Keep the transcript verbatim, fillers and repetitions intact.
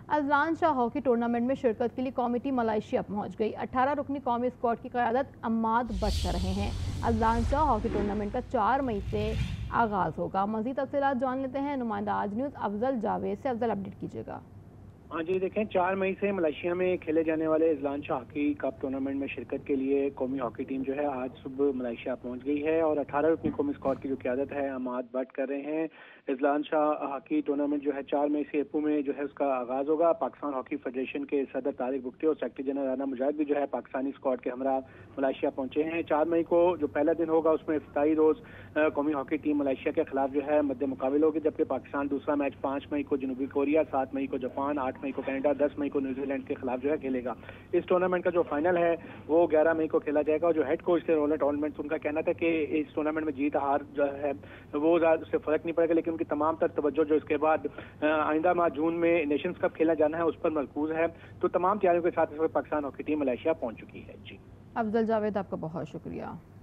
Azlan Shah hockey tournament में शिरकत के लिए कौमी टीम मलेशिया पहुंच गई। अठारह रुकनी कौमी स्क्वाड की क़यादत अम्माद बट कर रहे हैं। अजलान शाह हॉकी टूर्नामेंट का चार मई से आगाज़ होगा। मज़ीद तफ़सीलात जान लेते हैं नुमाइंदा आज न्यूज़ अफजल जावेद से। अफजल, अपडेट कीजिएगा। हाँ जी, देखें, चार मई से मलेशिया में खेले जाने वाले Ajlan Shah hockey cup tournament में शिरकत के लिए कौमी हॉकी टीम जो है आज सुबह मलेशिया पहुंच गई है और अठारह रुकनी कौमी स्क्वाड की जो क़यादत है अम्माद बट कर रहे हैं। अजलान शाह हॉकी टूर्नामेंट जो है चार मई से एपू में जो है उसका आगाज़ होगा। पाकिस्तान हॉकी फेडरेशन के सदर तारिक बुख्ती और सेक्रेटरी जनरल राना मुजाहिद भी जो है पाकिस्तानी स्क्वाड के हमरा मलेशिया पहुंचे हैं। चार मई को जो पहला दिन होगा उसमें इफ्तारी रोज़ कौमी हॉकी टीम मलेशिया के खिलाफ जो है मद्दे मुकाबिल होगी, जबकि पाकिस्तान दूसरा मैच पाँच मई को जनूबी कोरिया, सात मई को जापान, आठ मई को कनाडा, दस मई को न्यूजीलैंड के खिलाफ जो है खेलेगा। इस टूर्नामेंट का जो फाइनल है वो ग्यारह मई को खेला जाएगा और जो हेड कोच थे रोलर टूर्नामेंट, उनका कहना था कि इस टूर्नामेंट में जीत हार जो है वो उससे फर्क नहीं पड़ेगा, लेकिन उनकी तमाम तर तवज्जो जो इसके बाद आइंदा माह जून में नेशंस कप खेला जाना है उस पर मरकूज है। तो तमाम तैयारियों के साथ इस वक्त पाकिस्तान हॉकी टीम मलेशिया पहुंच चुकी है। जी अफजल जावेद, आपका बहुत शुक्रिया।